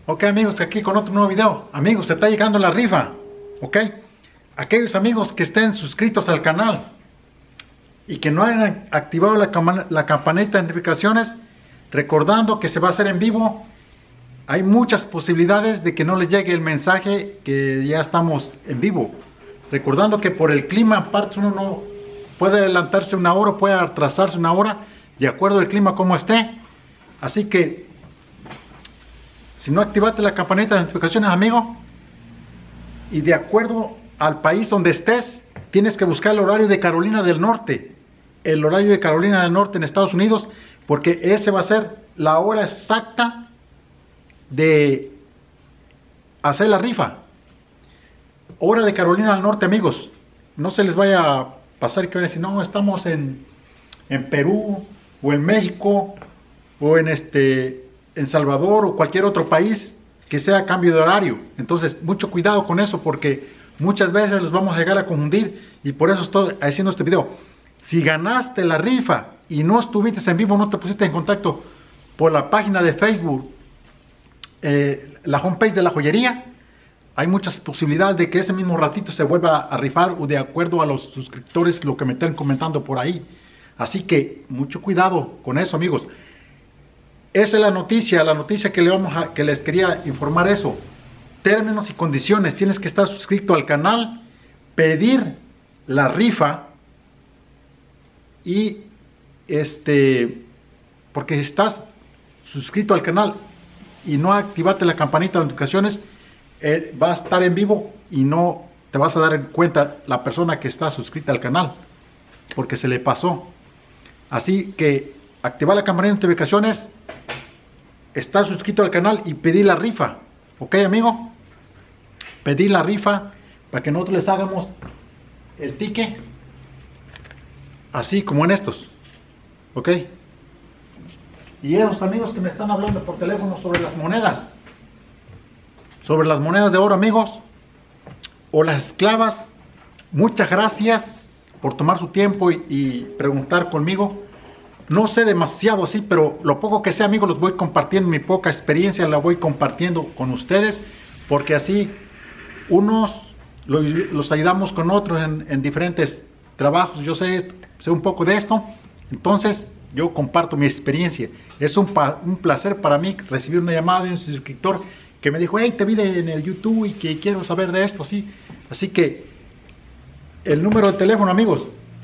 Ok amigos, aquí con otro nuevo video. Amigos, se está llegando la rifa. Ok, aquellos amigos que estén suscritos al canal y que no hayan activado la campanita de notificaciones, recordando que se va a hacer en vivo, hay muchas posibilidades de que no les llegue el mensaje que ya estamos en vivo. Recordando que por el clima, aparte uno no puede adelantarse una hora o puede atrasarse una hora, de acuerdo al clima como esté. Así que si no activaste la campanita de notificaciones, amigo, y de acuerdo al país donde estés, tienes que buscar el horario de Carolina del Norte. El horario de Carolina del Norte en Estados Unidos, porque ese va a ser la hora exacta de hacer la rifa. Hora de Carolina del Norte, amigos. No se les vaya a pasar que van a decir, no, estamos en Perú, o en México, o en Salvador o cualquier otro país que sea cambio de horario. Entonces mucho cuidado con eso, porque muchas veces los vamos a llegar a confundir, y por eso estoy haciendo este video. Si ganaste la rifa y no estuviste en vivo, no te pusiste en contacto por la página de Facebook, la homepage de la joyería, hay muchas posibilidades de que ese mismo ratito se vuelva a rifar, o de acuerdo a los suscriptores lo que me están comentando por ahí. Así que mucho cuidado con eso, amigos. Esa es la noticia que les quería informar. Eso, términos y condiciones: tienes que estar suscrito al canal, pedir la rifa, y porque si estás suscrito al canal y no activaste la campanita de notificaciones, va a estar en vivo y no te vas a dar cuenta la persona que está suscrita al canal, porque se le pasó. Así que activar la campanita de notificaciones, estar suscrito al canal y pedir la rifa. Ok, amigo, pedir la rifa para que nosotros les hagamos el ticket, así como en estos. Ok, y esos amigos que me están hablando por teléfono sobre las monedas, de oro, amigos, o las esclavas, muchas gracias por tomar su tiempo y preguntar conmigo. No sé demasiado así, pero lo poco que sé, amigos, los voy compartiendo. Mi poca experiencia la voy compartiendo con ustedes, porque así unos los ayudamos con otros en diferentes trabajos. Yo sé un poco de esto, entonces yo comparto mi experiencia. Es un placer para mí recibir una llamada de un suscriptor que me dijo: hey, te vi en el YouTube y que quiero saber de esto, ¿sí? Así que el número de teléfono, amigos,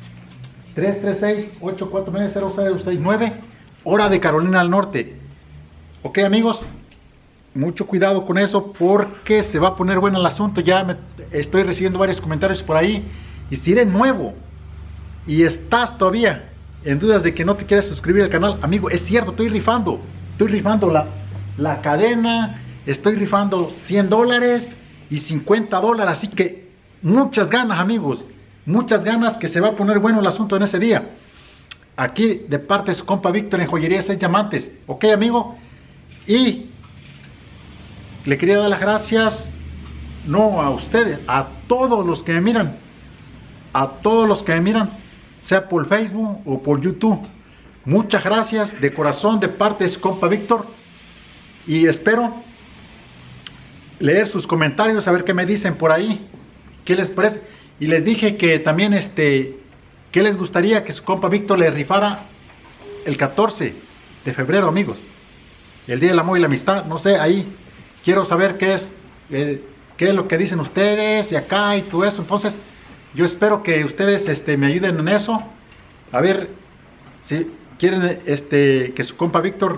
336-849-0069, hora de Carolina del Norte. Ok, amigos, mucho cuidado con eso, porque se va a poner bueno el asunto. Ya estoy recibiendo varios comentarios por ahí, y si eres nuevo y estás todavía en dudas de que no te quieres suscribir al canal, amigo, es cierto, estoy rifando la cadena, estoy rifando $100 y $50, así que muchas ganas, amigos, muchas ganas, que se va a poner bueno el asunto en ese día. Aquí de parte de su compa Víctor en Joyería 6 Diamantes. Ok, amigo, y le quería dar las gracias, no a ustedes, a todos los que me miran, sea por Facebook o por YouTube. Muchas gracias de corazón de parte de su compa Víctor, y espero leer sus comentarios, a ver qué me dicen por ahí, qué les parece. Y les dije que también que les gustaría que su compa Víctor le rifara el 14 de febrero, amigos, el Día del Amor y la Amistad. No sé, ahí quiero saber qué es lo que dicen ustedes y acá y todo eso. Entonces yo espero que ustedes me ayuden en eso. A ver si quieren que su compa Víctor,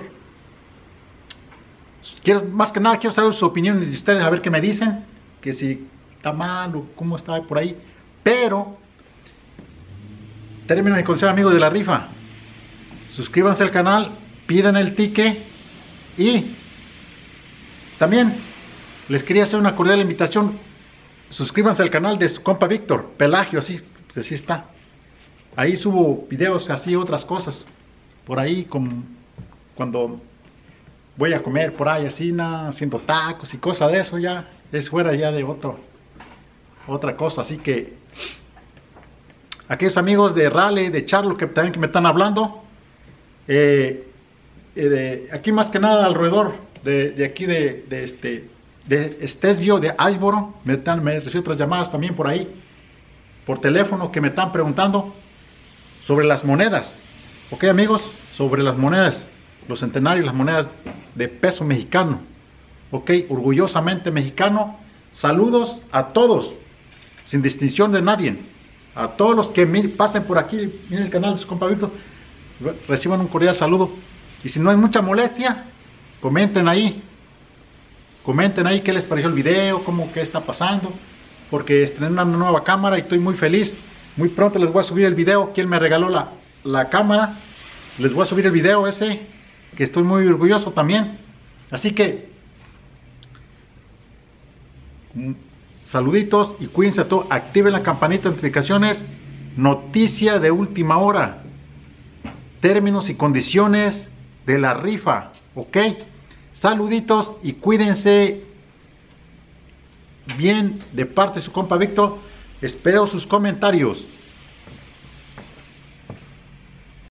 más que nada quiero saber su opinión de ustedes, a ver qué me dicen, que si está mal o cómo está por ahí. Pero términos y condiciones, amigos, de la rifa: suscríbanse al canal, pidan el ticket, y también les quería hacer una cordial invitación: suscríbanse al canal de su compa Víctor Pelagio, así está. Ahí subo videos, así, otras cosas por ahí, cuando voy a comer por ahí, así, haciendo tacos y cosas de eso. Ya es fuera ya de otra cosa. Así que aquellos amigos de Raleigh, de Charlotte, que también me están hablando, aquí más que nada alrededor de aquí de Stesvio, de Iceboro, me recibo otras llamadas también por ahí, por teléfono, que me están preguntando sobre las monedas. Ok, amigos, sobre las monedas, los centenarios, las monedas de peso mexicano. Ok, orgullosamente mexicano. Saludos a todos, sin distinción de nadie. A todos los que pasen por aquí, miren el canal de su compa Víctor, reciban un cordial saludo. Y si no hay mucha molestia, comenten ahí qué les pareció el video, qué está pasando, porque estrené una nueva cámara y estoy muy feliz. Muy pronto les voy a subir el video. Quien me regaló la cámara, les voy a subir el video ese, que estoy muy orgulloso también. Así que saluditos y cuídense a todos. Activen la campanita de notificaciones. Noticia de última hora, términos y condiciones de la rifa. Ok, saluditos y cuídense bien de parte de su compa Víctor. Espero sus comentarios.